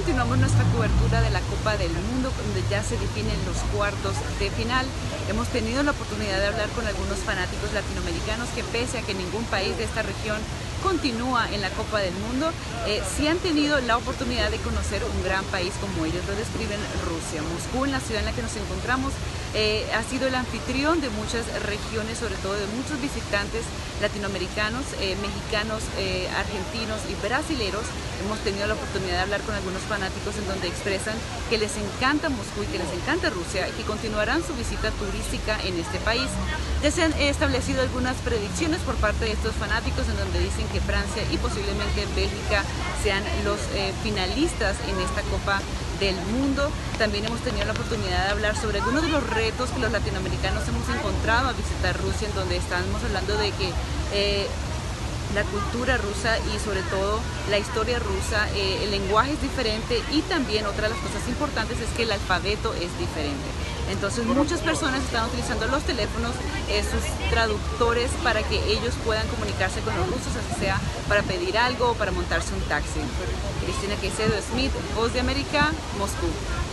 continuamos nuestra cobertura de la Copa del Mundo, donde ya se definen los cuartos de final. Hemos tenido la oportunidad de hablar con algunos fanáticos latinoamericanos que, pese a que ningún país de esta región continúa en la Copa del Mundo, sí han tenido la oportunidad de conocer un gran país como ellos lo describen, Rusia. Moscú, en la ciudad en la que nos encontramos, ha sido el anfitrión de muchas regiones, sobre todo de muchos visitantes latinoamericanos, mexicanos, argentinos y brasileros. Hemos tenido la oportunidad de hablar con algunos fanáticos en donde expresan que les encanta Moscú y que les encanta Rusia y que continuarán su visita turística en este país. Ya se han establecido algunas predicciones por parte de estos fanáticos en donde dicen que Francia y posiblemente Bélgica sean los finalistas en esta Copa del Mundo. También hemos tenido la oportunidad de hablar sobre algunos de los retos que los latinoamericanos hemos encontrado a visitar Rusia, en donde estamos hablando de que la cultura rusa y sobre todo la historia rusa, el lenguaje es diferente y también otra de las cosas importantes es que el alfabeto es diferente. Entonces muchas personas están utilizando los teléfonos, sus traductores, para que ellos puedan comunicarse con los rusos, así sea para pedir algo o para montarse un taxi. Cristina Caicedo Smith, Voz de América, Moscú.